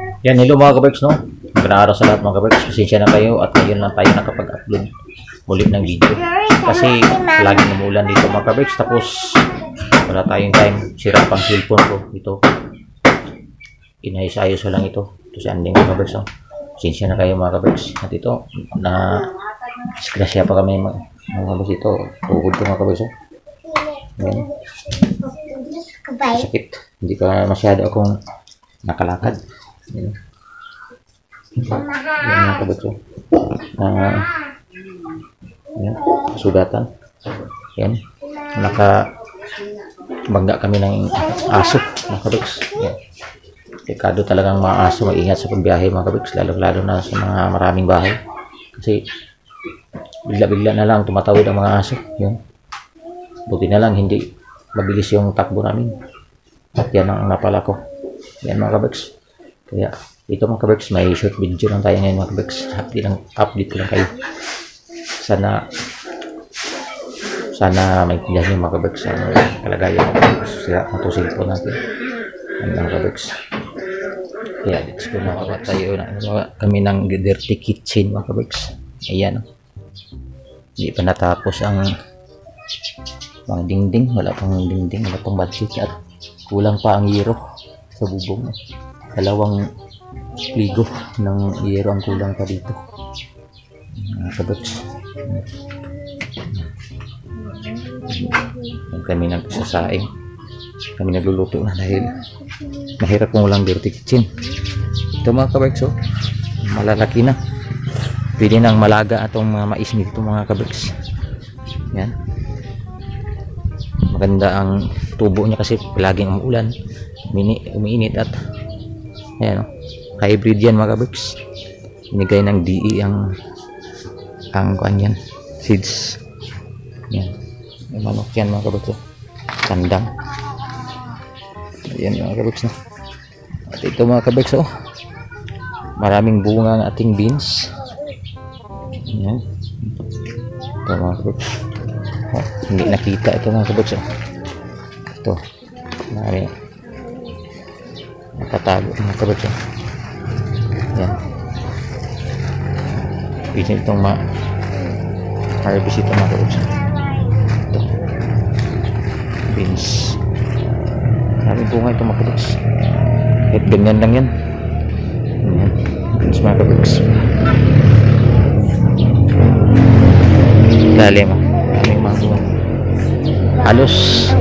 Yan, hello mga kaberks, no? Magandang araw sa lahat mga kaberks. Pasensya na kayo at ngayon lang tayo nakapag-upload muli ng video. Kasi laging umulan dito mga kaberks. Tapos wala tayong time. Sira pang cellphone ko. Ito. Inayos-ayos lang ito. Ito si Anding mga kaberks, no? Pasensya na kayo mga kaberks. At ito, disgrasya pa kami mga kaberks ito. Tuhod ko mga kaberks, no? Yan. Sakit. Hindi pa masyado akong nakalakad. Yan. Yan mga kaberks, no? Yan. Sugatan. Yan. Nakabangga kami ng aso mga kaberks. Yan. Dekado talagang mga aso, mag-ingat sa pagbiyahe mga kaberks, lalo na sa mga maraming bahay kasi bigla-bigla na lang tumatawid ang mga aso. Yan. Buti na lang hindi mabilis yung takbo namin at yan ang napala ko. Yan mga kaberks. Kaya ito mga kaberks, may short video lang tayo ngayon mga kaberks. Update lang kayo. Sana maintindihan nyo mga kaberks ang kalagayan mga kaberks. Sira na ito cellphone natin. Yan mga kaberks. Kaya dito ko na tayo kami ng dirty kitchen mga kaberks. Ayan. Hindi pa natapos ang mga dingding. Wala pang dingding. Wala pang budget at kulang pa ang yero sa bubong. Dalawang pligo ng yero ang kulang pa dito mga kaberks. Kami nagsasaing, kami nagluluto na dahil mahirap kung walang dirty kitchen. Ito mga kaberks, oh, malalaki na, pwede nang malaga atong mga mais nito mga kaberks. Yan, maganda ang tubo niya kasi laging umuulan, umiinit at ayan, hybrid yan mga kaberks. Binigay ng DE ang kuan yan, seeds. Yan, may manok yan mga kaberks, kandang. Ayan mga kaberks, no? At ito mga kaberks, oh, maraming bunga ng ating beans. Ayan. Ito mga kaberks, oh, hindi nakita ito mga kaberks, oh. Ito marami nakatago mga kaberks, oh. Ayan, pwede itong harvest ito mga kaberks. Ito beans, maraming bunga ito mga kaberks. Kahit ganyan lang yan. Ayan, beans mga kaberks. Lalim, maraming mga bunga. Halos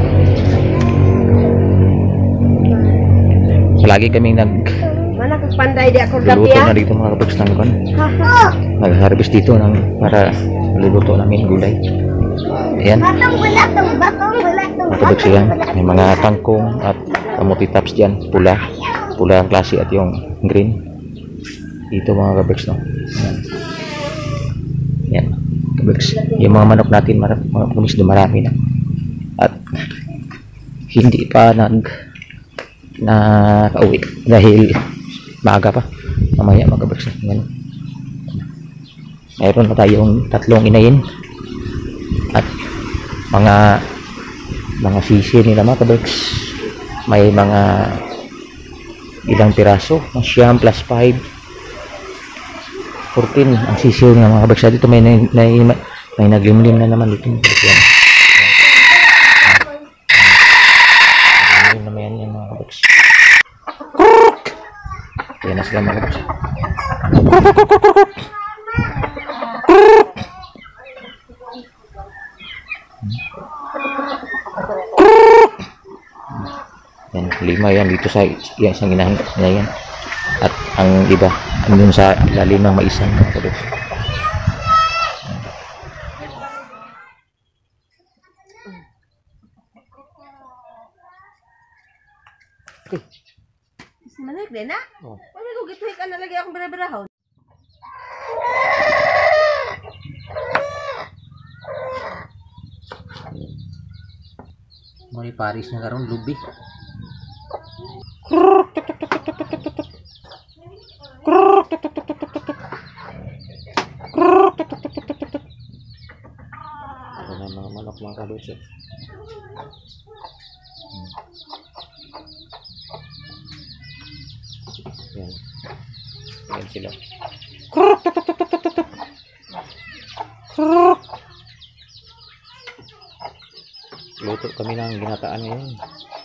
palagi kaming Panday di ako luluto na dito mga kaberks ng kon. Nag-harvest dito para luluto namin gulay. Ayan mga kaberks, yan. May mga kangkong at kamuti tops dyan, pula ang klase at yung green dito mga kaberks, no? Yan kaberks, yung mga manok natin mga kaberks dumarami na at hindi pa nakauwi dahil maaga pa, mamaya mga kaberks. Mayroon na tayong 3 inayin at mga sisi nila mga kaberks. May mga ilang piraso, siyam plus 5, 14 ang sisi niya mga kaberks. Dito may naglimlim na naman dito. Yan naman yan mga kaberks. Yan na sila mga kaberks. Yan, 5 yan dito sa isang inahin na yan. At ang iba andun sa ilalim ng maisan mga kaberks. Manig din na? Oh. Wala ko gituhin ka na lagi akong beraberahon. May Paris na karon lubi. Ano mga manok mga kaberks. Yan. Yan sila. Kruk, tuk, tuk, tuk, tuk, tuk, tuk. Kruk. Luto kami ng ginataan ngayon.